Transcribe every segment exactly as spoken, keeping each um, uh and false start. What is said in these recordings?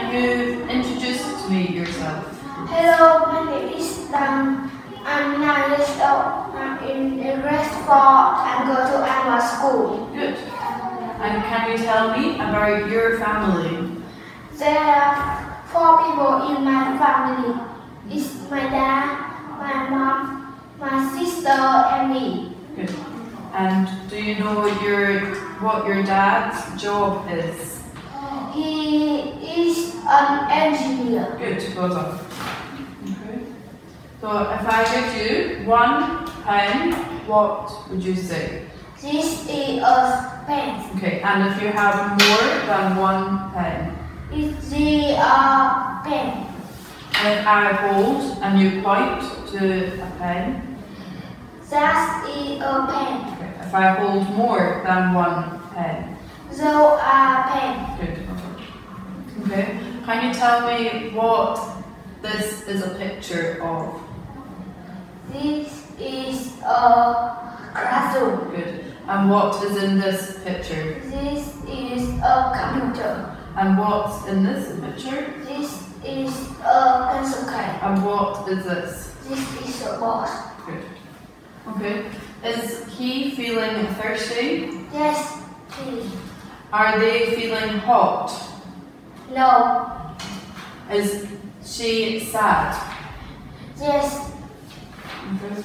can you introduce to me yourself? Hello, my name is Dan. I'm nine years old. I'm in grade four and go to Anwar School. Good. And can you tell me about your family? There are four people in my family. It's my dad, my mom, my sister, and me. Good. And do you know your what your dad's job is? He is an engineer. Good. Well done. Okay. So if I give you one pen, what would you say? This is a pen. Okay. And if you have more than one pen? It's the uh, pen. And if I hold and you point to a pen? That is a pen. Okay. If I hold more than one pen? So a pen. Good. Okay. Can you tell me what this is a picture of? This is a classroom. Good. And what is in this picture? This is a computer. And what's in this picture? This is a pencil case. And what is this? This is a box. Good. Okay. Is he feeling thirsty? Yes, please. Are they feeling hot? No. Is she sad? Yes. Okay.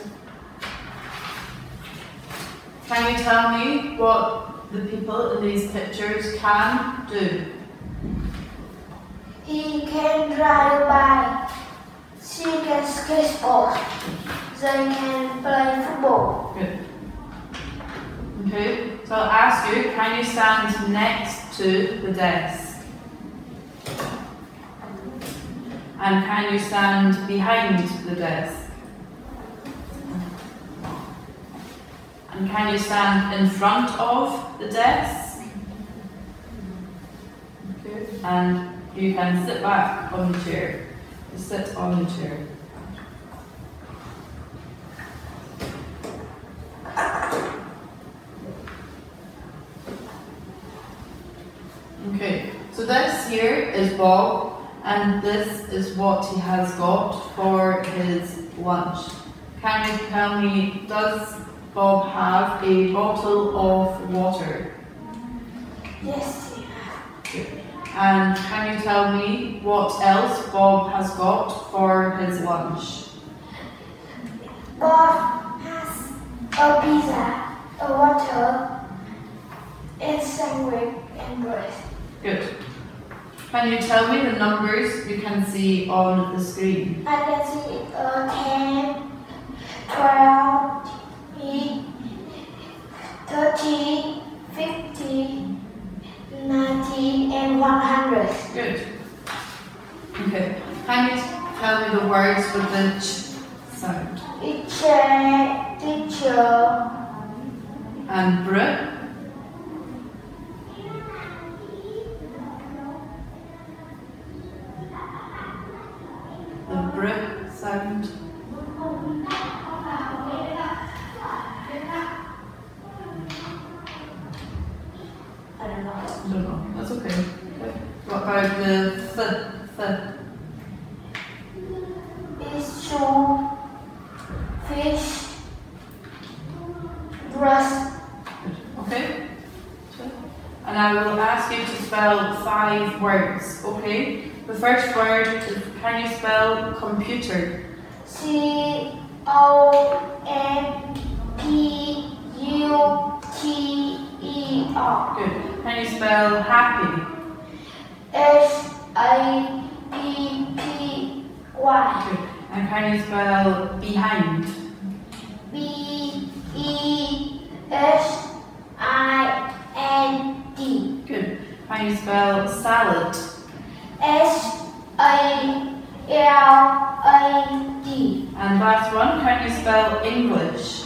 Can you tell me what the people in these pictures can do? He can drive by. She can skateboard. They can play football. Good. Okay. So I'll ask you, can you stand next to the desk? And can you stand behind the desk? And can you stand in front of the desk? Okay. And you can sit back on the chair. You sit on the chair. Okay, so this here is Bob, and this is what he has got for his lunch. Can you tell me, does Bob have a bottle of water? Yes. Good. And can you tell me what else Bob has got for his lunch? Bob has a pizza, a water, and sandwich and bread. Good. Can you tell me the numbers you can see on the screen? I can see uh, ten, twelve, thirty, fifty, ninety, and one hundred. Good. Okay. Can you tell me the words with the ch sound? Teacher, teacher, And br? The br sound. I don't know. I don't know. That's okay. Okay. What about the th th? It's shoe, fish, brush. Okay. And I will ask you to spell five words. Okay. The first word is, can you spell computer? C O M P U T E R. Good. Can you spell happy? S A P P Y. Good. And can you spell behind? B E S I N D. Good. Can you spell salad? S A L A D. And last one, can you spell English?